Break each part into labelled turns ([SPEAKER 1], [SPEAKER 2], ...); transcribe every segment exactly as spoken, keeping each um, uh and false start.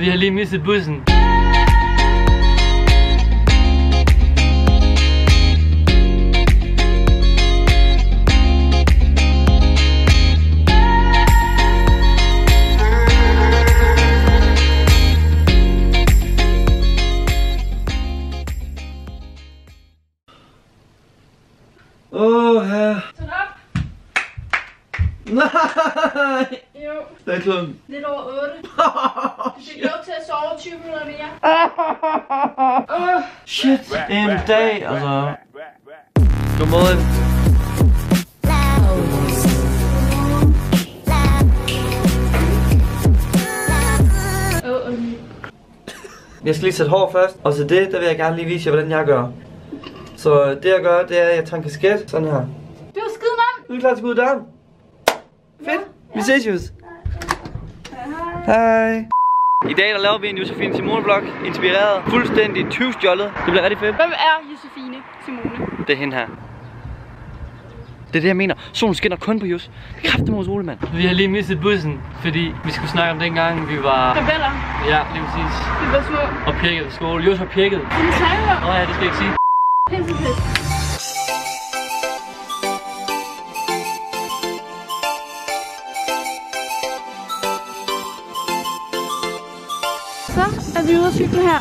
[SPEAKER 1] Vi har lige mistet bussen.
[SPEAKER 2] Åh, her.
[SPEAKER 3] Tag op.
[SPEAKER 2] Nej.
[SPEAKER 3] Jo.
[SPEAKER 2] Det er klokken.
[SPEAKER 3] Lidt over otte. Du fik lov til at sove tyve minutter mere.
[SPEAKER 2] Oh, shit. En dag, altså. Godmorgen.
[SPEAKER 3] Åh, oh,
[SPEAKER 2] Jeg skal lige sætte hår først, og til det, der vil jeg gerne lige vise jer, hvordan jeg gør. Så det jeg gør, det er, at jeg tager en kasket, sådan her.
[SPEAKER 3] du har skide nam.
[SPEAKER 2] Nu er I klar til at gå ud af døren? Fedt. Vi ses, Jus. Hej. I dag der laver vi en Josefine Simone-vlog, inspireret, fuldstændig tyvstjålet. Det bliver rigtig fedt.
[SPEAKER 3] Hvem er Josefine Simone?
[SPEAKER 2] Det er hende her. Det er det, jeg mener. Solen skinner kun på Jus. Kræfter mod sol, mand.
[SPEAKER 1] Vi har lige mistet bussen, fordi vi skulle snakke om dengang, vi var...
[SPEAKER 3] Rebeller.
[SPEAKER 1] Ja, lige præcis.
[SPEAKER 3] Vi var små.
[SPEAKER 1] Og pjekket på skole. Jus har pjekket.
[SPEAKER 3] En tegner.
[SPEAKER 1] Nå ja, det skal jeg ikke sige.
[SPEAKER 3] Pissepis. Så er vi ude at cykle her.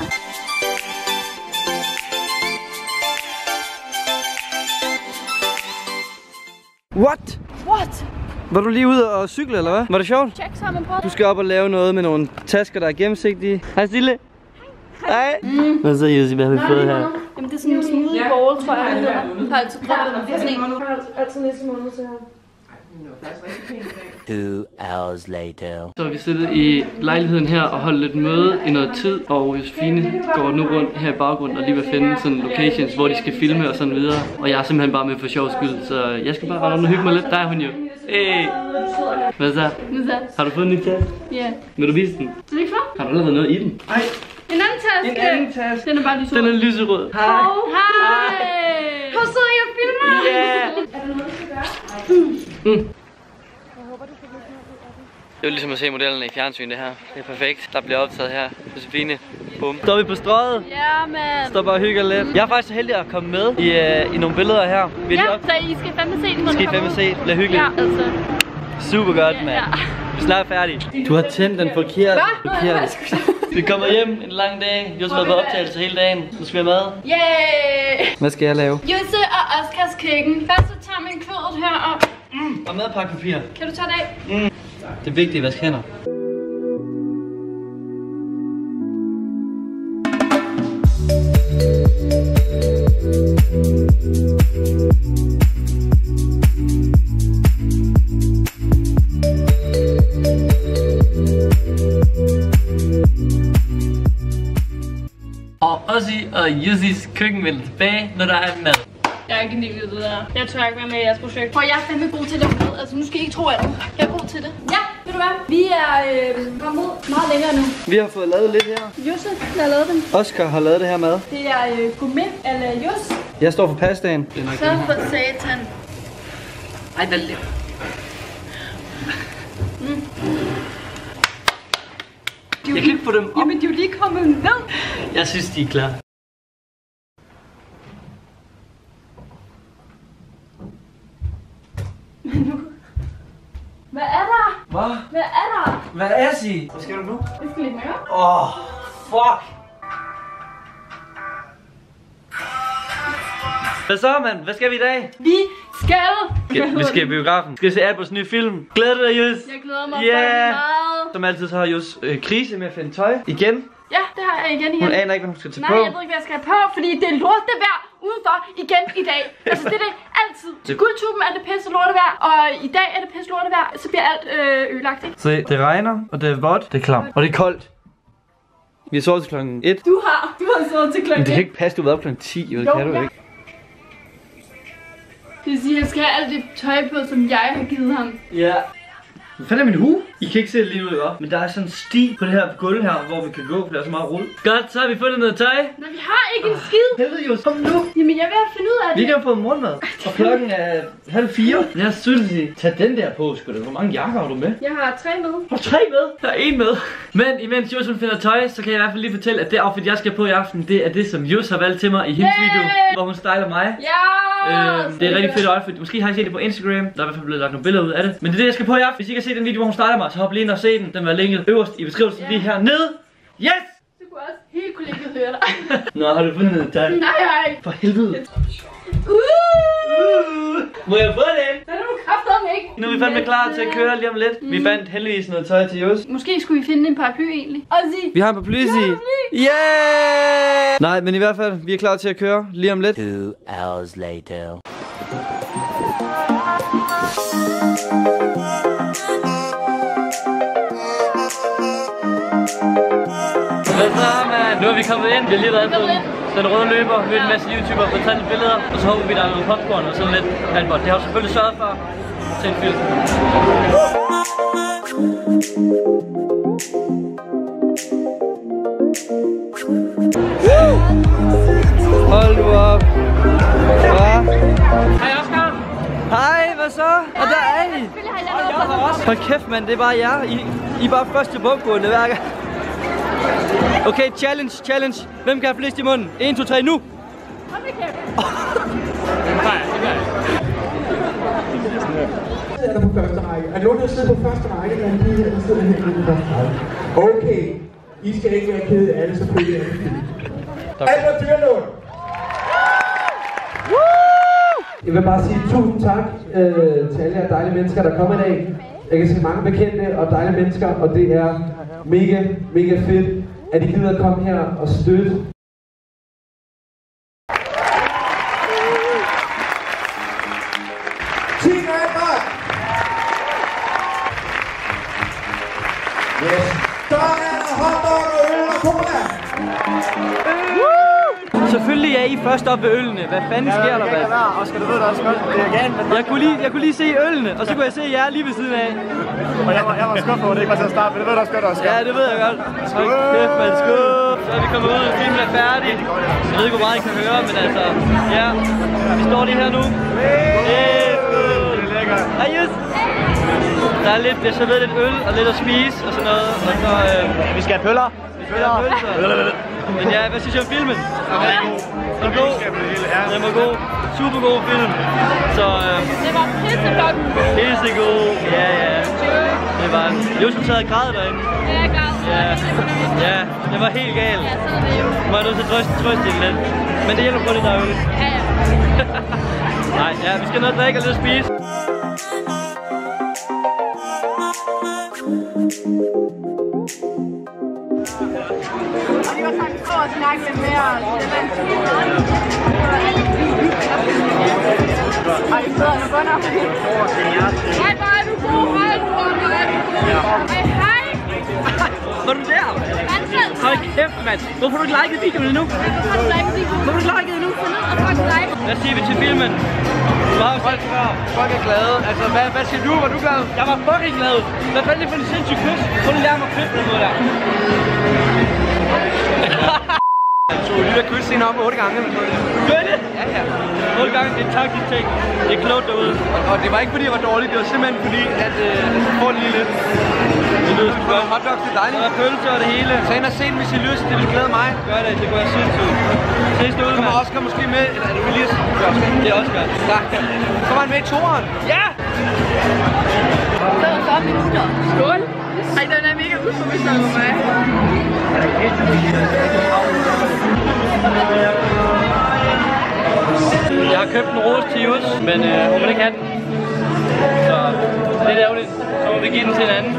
[SPEAKER 2] What?
[SPEAKER 3] What?
[SPEAKER 2] Var du lige ude og cykle, eller hvad? Var det sjovt?
[SPEAKER 3] Check sammen på.
[SPEAKER 2] Du skal op og lave noget med nogle tasker, der er gennemsigtige. Hej, Stille. Hej. Mm. Hvad så, Jussi? Hvad har vi fået her?
[SPEAKER 3] Jamen, det er sådan en smoothie bowl, tror jeg, det hedder. Har altid prøvet den. Det er sådan en.
[SPEAKER 4] Altid næste måned, så
[SPEAKER 5] Two hours later.
[SPEAKER 1] Så har vi siddet i lejligheden her og holdt lidt møde i noget tid, og Josefine går nu rundt her i baggrunden og lige vil finde sådan locations, hvor de skal filme og sådan videre. Og jeg er simpelthen bare med for sjov skyld, så jeg skal bare rende og hygge mig lidt. Der er hun jo. Hey. Hvad så? Har du fået en ny taske?
[SPEAKER 3] Ja.
[SPEAKER 1] Vil du vise den?
[SPEAKER 3] Er det ikke flot?
[SPEAKER 1] Har du lavet noget i den? Nej.
[SPEAKER 3] En anden taske.
[SPEAKER 2] En anden taske.
[SPEAKER 3] Den er bare lyserød.
[SPEAKER 1] Den er lyserød.
[SPEAKER 3] Hej. Hej. Hvor sidder jeg og filmer?
[SPEAKER 1] Ja.
[SPEAKER 3] Er der noget, du skal gøre?
[SPEAKER 1] Mm. Det er jo ligesom at se modellerne i fjernsyn, det her. Det er perfekt. Der bliver optaget her. Josefine. Bum. Står vi på strøget?
[SPEAKER 3] Ja, mand.
[SPEAKER 1] Står bare og hygger lidt. Jeg er faktisk så heldig at komme med i, uh, i nogle billeder her. Vi
[SPEAKER 3] Ja,
[SPEAKER 1] op...
[SPEAKER 3] så I skal fandme se den, når
[SPEAKER 1] Skal I
[SPEAKER 3] den
[SPEAKER 1] fandme
[SPEAKER 3] kommer
[SPEAKER 1] se? Det bliver hyggeligt.
[SPEAKER 3] Ja, altså.
[SPEAKER 1] Super godt,
[SPEAKER 3] Ja,
[SPEAKER 1] mand.
[SPEAKER 3] ja.
[SPEAKER 1] Vi er snart færdige. Du har tændt den forkerte.
[SPEAKER 3] Hvad?
[SPEAKER 1] Forkerte. Vi kommer hjem en lang dag. Jus har været på optagelse hele dagen. Nu skal vi have mad.
[SPEAKER 3] Yay!
[SPEAKER 2] Hvad skal jeg lave?
[SPEAKER 3] Jose og Oscars køkken. Først så tager man kødet her op.
[SPEAKER 1] Mm. Og madpakkepapir.
[SPEAKER 3] Kan du tage det af?
[SPEAKER 1] Mm. Det er vigtigt at vaske hænder. Og Ossi og Jussis køkken vender tilbage, når der er mad.
[SPEAKER 3] Jeg er ikke en del af det der. Jeg tør ikke være med i jeres projekt. For jeg er fandme god til at lave mad. Altså nu skal I ikke tro andet. Jeg er god til det. Ja, ved du hvad? Vi er øh, kommet ud meget længere nu.
[SPEAKER 2] Vi har fået lavet lidt her.
[SPEAKER 3] Jose, der har lavet den.
[SPEAKER 2] Oscar har lavet det her mad.
[SPEAKER 3] Det er øh, gourmet a la Jos.
[SPEAKER 2] Jeg står for pastaen.
[SPEAKER 3] Så for satan.
[SPEAKER 1] Ej, der er lidt.
[SPEAKER 3] Mm.
[SPEAKER 1] Jeg kan ikke få dem op.
[SPEAKER 3] Jamen, de er jo lige kommet ned.
[SPEAKER 1] Jeg synes, de er klar.
[SPEAKER 3] Hvad er der?
[SPEAKER 2] Hvad?
[SPEAKER 3] Hvad er der?
[SPEAKER 2] Hvad er det? Hvad skal du nu?
[SPEAKER 3] Jeg skal lidt mere.
[SPEAKER 2] Åh, oh, fuck. Hvad så, mand? Hvad skal vi i dag?
[SPEAKER 3] Vi skal.
[SPEAKER 2] Okay, vi skal i biografen. Vi skal se Albers nye film. Glæder du dig, Jus?
[SPEAKER 3] Jeg glæder mig
[SPEAKER 2] Yeah.
[SPEAKER 3] yeah. meget.
[SPEAKER 2] Som altid så har Jus øh, krise med at finde tøj. Igen.
[SPEAKER 3] Ja, det har jeg igen igen.
[SPEAKER 2] Hun aner ikke, hvad hun skal tage
[SPEAKER 3] Nej,
[SPEAKER 2] på.
[SPEAKER 3] jeg ved ikke, hvad jeg skal have på, fordi det er lortevejr udenfor igen i dag. Altså, det er det altid. Til guldtuben er det pisse lortevejr, og i dag er det pisse lortevejr, så bliver alt øh, ødelagt, ikke?
[SPEAKER 2] Se, det regner, og det er vådt, det er klamt, og det er koldt. Vi har sovet til klokken et.
[SPEAKER 3] Du har, du har sovet til
[SPEAKER 2] Men
[SPEAKER 3] klokken
[SPEAKER 2] det kan ikke passe, du har været op klokken ti, jo, det kan du
[SPEAKER 3] ja.
[SPEAKER 2] ikke.
[SPEAKER 3] Det vil sige, at jeg skal have alt det tøj på, som jeg har givet ham.
[SPEAKER 2] Ja. Hvad fanden er min hue? I kan ikke se det lige nu, ikke? Men der er sådan en sti på det her gulv her, hvor vi kan gå, for der er så meget rod. Godt, så har vi fundet noget tøj.
[SPEAKER 3] Nå, vi har ikke en skid.
[SPEAKER 2] Helvede, Jos, kom nu.
[SPEAKER 3] Jamen, jeg er ved at finde ud af det.
[SPEAKER 2] Vi kan have fået morgenmad, og klokken er halv fire. Jeg synes, at tag den der på, sgu da. Hvor mange jakker har du med?
[SPEAKER 3] Jeg har tre med.
[SPEAKER 2] Har du tre med? Der er en med. Men imens Jos finder tøj, så kan jeg i hvert fald lige fortælle, at det outfit, jeg skal på i aften, det er det, som Jos har valgt til mig i hendes
[SPEAKER 3] Yay!
[SPEAKER 2] video, hvor hun styler mig.
[SPEAKER 3] Ja!
[SPEAKER 2] Øh, det er et rigtig fedt outfit. Måske har I set det på Instagram. Der er i hvert fald blevet lagt nogle billeder ud af det. Men det er det, jeg skal på i aften. Hvis I kan se den video, hvor hun styler mig, så hop lige ind og se den. Den vil være linket øverst i beskrivelsen lige hernede. Yes!
[SPEAKER 3] Du kunne også helt kollegiet høre dig.
[SPEAKER 2] Nå, har du fundet noget tøj?
[SPEAKER 3] Nej, nej.
[SPEAKER 2] For helvede.
[SPEAKER 3] Uh!
[SPEAKER 2] Uh, må jeg få den?
[SPEAKER 3] Så er du kraftedeme ikke.
[SPEAKER 2] Nu er vi fandme klar til at køre lige om lidt. Mm. Vi fandt heldigvis noget tøj til Jos.
[SPEAKER 3] Måske skulle vi finde en paraply egentlig. Og sige.
[SPEAKER 2] Vi har en paraply, sige. Yeah! Nej, men i hvert fald, vi er klar til at køre lige om lidt.
[SPEAKER 5] Two hours later.
[SPEAKER 1] Hvad så, man? Nu er vi kommet ind. Vi har lige været på den røde løber, mødt en masse YouTubere, fået taget billeder, og så håber vi, der er noget popcorn og sådan lidt handbold. Det har vi selvfølgelig sørget for til en film.
[SPEAKER 2] Hold nu op. Hva?
[SPEAKER 1] Hej Oscar!
[SPEAKER 2] Hej, hvad så? Og der er I.
[SPEAKER 3] Selvfølgelig har jeg lavet noget.
[SPEAKER 2] Hold kæft, mand. Det er bare jer. I, I er bare først til boggående hver gang. Okay, challenge, challenge. Hvem kan have flest i munden? en, to, tre, nu!
[SPEAKER 3] Kom det kæft.
[SPEAKER 1] Nej, det gør jeg.
[SPEAKER 4] Er på første række? Er nogen, der sidder på første række, eller er de her, der sidder her på første række? Okay, I skal ikke være kede af det, selvfølgelig er det. Albert Dyrlund! Jeg vil bare sige tusind tak øh, til alle jer dejlige mennesker, der kommer i dag. Jeg kan se mange bekendte og dejlige mennesker, og det er mega, mega fedt, at I gider at komme her og støtte. Tina Edvard! Yes. Så er der hotdog og øl og cola!
[SPEAKER 2] Selvfølgelig er I først op ved ølene. Hvad fanden sker der, hvad?
[SPEAKER 4] Oscar, du ved det også godt. Det er igen, men...
[SPEAKER 2] Jeg kunne, lige, jeg kunne lige se ølene, og så kunne jeg se jer lige ved siden af.
[SPEAKER 4] Og jeg var, jeg var skuffet over, det ikke var til at starte, men det ved du også godt, Oscar.
[SPEAKER 2] Ja, det ved jeg godt. Hold kæft, man. Skål. Så er vi kommet ud, filmen er færdig. Jeg ved ikke, hvor meget I kan høre, men altså, ja. Vi står lige her nu. Hey, skål.
[SPEAKER 4] Det er lækkert.
[SPEAKER 2] Hej, Jus. Der er lidt, jeg serveret lidt øl og lidt at spise og sådan noget. Og så, øh,
[SPEAKER 4] Vi skal have pøller.
[SPEAKER 2] vi spiller pølser. Men ja, hvad synes I om filmen?
[SPEAKER 4] Den er god.
[SPEAKER 2] Den er god. Den var god. Super god film. Så øh,
[SPEAKER 3] Det var pisseflot.
[SPEAKER 2] pissegod. Ja, ja. Det var en... Josef sad og græd derinde.
[SPEAKER 3] Ja, jeg er gal.
[SPEAKER 2] Ja, ja. Det var helt galt.
[SPEAKER 3] Ja, sådan er det jo.
[SPEAKER 2] Nu var jeg nødt til at trøste, trøste hende lidt. Men det hjælper på det, der er øl.
[SPEAKER 3] Ja, ja.
[SPEAKER 2] Nej, ja, vi skal noget at drikke og lidt at spise.
[SPEAKER 3] Og de var faktisk over at snakke lidt mere. Det var en tid. Ej, I sidder og bunder. Hej, hvor er du god. Hej, hvor er du god. Hej, hej.
[SPEAKER 2] Var du der?
[SPEAKER 3] Vandfald.
[SPEAKER 2] Hold kæft, mand. Hvorfor har du ikke liket videoen endnu?
[SPEAKER 3] Hvorfor har du liket videoen?
[SPEAKER 2] Hvorfor har du ikke liket endnu?
[SPEAKER 3] Gå ned og tryk like.
[SPEAKER 2] Hvad siger vi til filmen? Du har jo selv før. Folk er glade. Altså, hvad, hvad siger du? Var du glad? Jeg var fucking glad. Hvad fanden er det for en sindssyg kys? Prøv lige at lære mig at kysse den måde der. Så vi har kysset hende om otte gange. Gør det? Ja, ja. otte gange, det er en taktisk ting. Det er klogt derude. Og, og det var ikke fordi, jeg var dårlig. Det var simpelthen fordi, at øh, så får det lige lidt. Det lyder sgu godt. Hotdogs, det er dejligt. Der er pølser og det hele. Så ind og se den, hvis I lyst. Det vil glæde mig. Gør det, det kunne være sindssygt. Ses derude, mand. Kommer Oscar måske med? Eller er det Elias? Det er Oscar. Tak. Kommer han med i toeren? Ja!
[SPEAKER 3] femogfyrre minutter. Skål. Ej, den er mega uformidlet for mig.
[SPEAKER 1] Jeg har købt en rose til Jus, men øh, hun vil ikke have den. Så det er lidt ærgerligt. Så må vi give den til en anden.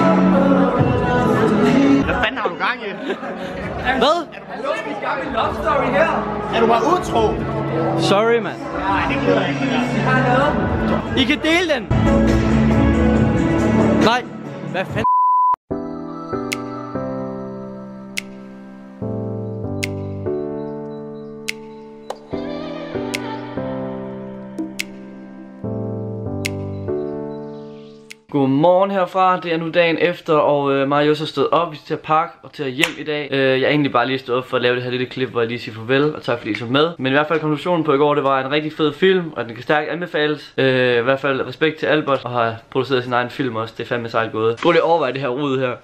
[SPEAKER 4] Hvad fanden har du gang i?
[SPEAKER 2] Hvad?
[SPEAKER 4] Er du bare utro?
[SPEAKER 2] Sorry, mand.
[SPEAKER 4] Nej, det gider jeg ikke.
[SPEAKER 2] I kan dele den. Nej. Hvad fanden?
[SPEAKER 1] Godmorgen herfra, det er nu dagen efter, og øh, mig og Jus har stået op, vi skal til at pakke og til at hjem i dag. øh, Jeg er egentlig bare lige stået op for at lave det her lille klip, hvor jeg lige siger farvel, og tak fordi I så med. Men i hvert fald konklusionen på i går, det var en rigtig fed film, og den kan stærkt anbefales. øh, I hvert fald respekt til Albert, og har produceret sin egen film også, det er fandme sejt gået. Prøv lige at overveje det her rod her.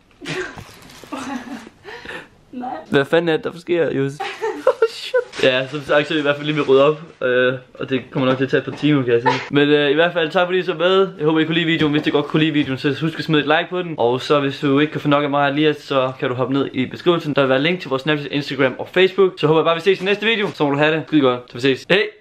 [SPEAKER 3] Nej.
[SPEAKER 1] Hvad fanden er det, der sker, Jus? Ja, som sagt, så er vi i hvert fald lige ved at rydde op, øh, og det kommer nok til at tage et par timer, kan jeg sige. Men øh, i hvert fald tak fordi I så med. Jeg håber I kunne lide videoen. Hvis I godt kunne lide videoen, så husk at smide et like på den. Og så hvis du ikke kan få nok af mig og Elias, så kan du hoppe ned i beskrivelsen. Der vil være link til vores Snapchat, Instagram og Facebook. Så håber jeg bare, vi ses i næste video. Så må du have det. Skide godt. Så vi ses. Hej!